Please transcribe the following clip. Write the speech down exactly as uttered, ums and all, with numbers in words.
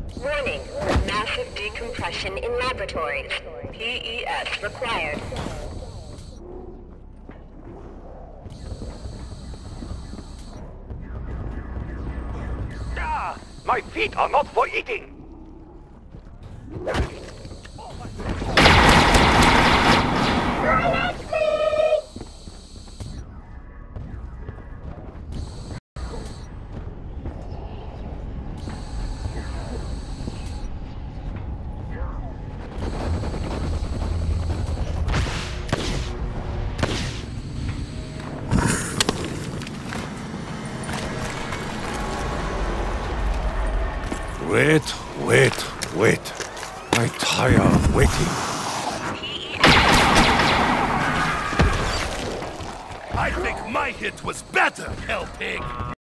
Warning, massive decompression in laboratories. P E S required. Ah, my feet are not for eating! Wait, wait, wait. I'm tired of waiting. I think my hit was better, hell pig!